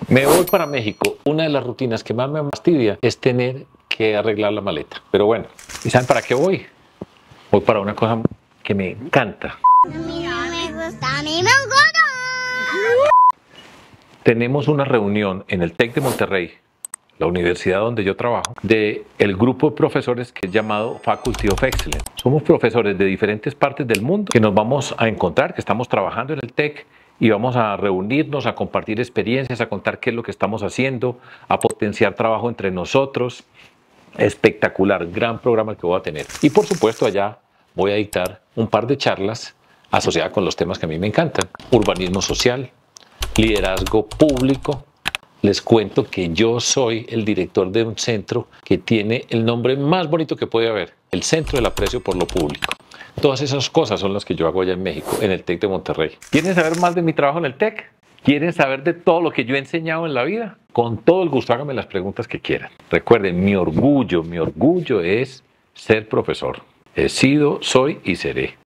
Me voy para México. Una de las rutinas que más me fastidia es tener que arreglar la maleta. Pero bueno, ¿y saben para qué voy? Voy para una cosa que me encanta. A mí no me gusta, a mí me gusta. Tenemos una reunión en el TEC de Monterrey, la universidad donde yo trabajo, del grupo de profesores que es llamado Faculty of Excellence. Somos profesores de diferentes partes del mundo que nos vamos a encontrar, que estamos trabajando en el TEC y vamos a reunirnos, a compartir experiencias, a contar qué es lo que estamos haciendo, a potenciar trabajo entre nosotros. Espectacular, gran programa que voy a tener. Y por supuesto allá voy a dictar un par de charlas asociadas con los temas que a mí me encantan. Urbanismo social, liderazgo público. Les cuento que yo soy el director de un centro que tiene el nombre más bonito que puede haber, el Centro del Aprecio por lo Público. Todas esas cosas son las que yo hago allá en México, en el TEC de Monterrey. ¿Quieren saber más de mi trabajo en el TEC? ¿Quieren saber de todo lo que yo he enseñado en la vida? Con todo el gusto, háganme las preguntas que quieran. Recuerden, mi orgullo es ser profesor. He sido, soy y seré.